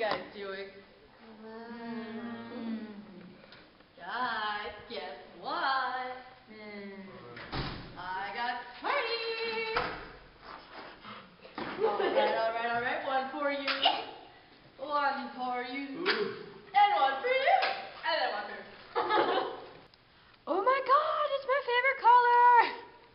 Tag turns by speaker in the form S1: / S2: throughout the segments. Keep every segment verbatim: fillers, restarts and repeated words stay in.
S1: guys doing? Mm. Guys, guess what? Mm. I got Smarties! Alright, alright, alright. One for you. One for you. And one for you. And then one for you. Oh my god, it's my favorite color!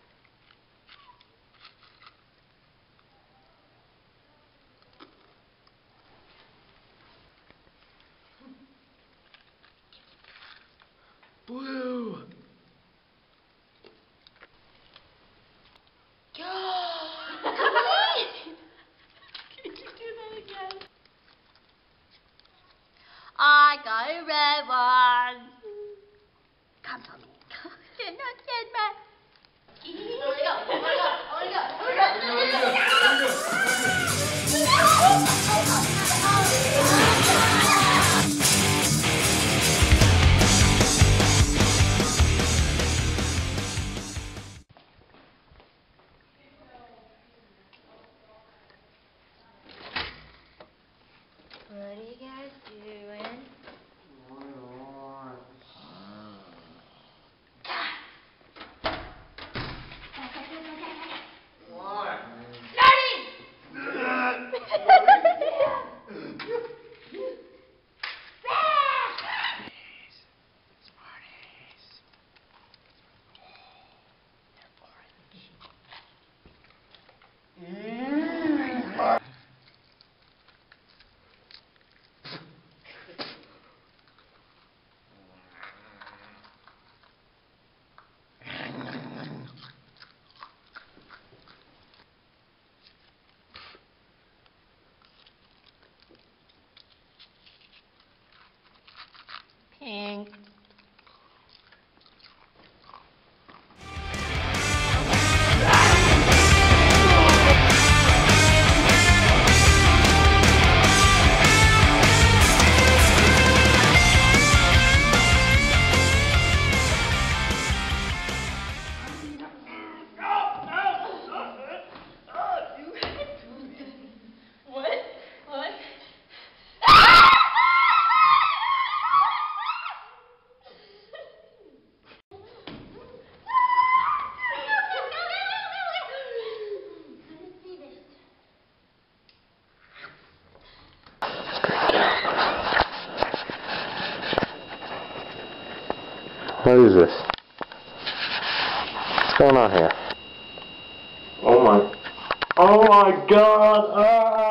S2: Blue!
S1: Can you do that again? I got a red one. Come to me. You're not dead, man. Oh my god, oh my god, oh my god, oh my god. What are you guys doing?
S2: Smarties.
S1: Pink. What? What?
S2: What is this? What's going on here? Oh my. Oh my god! Ah!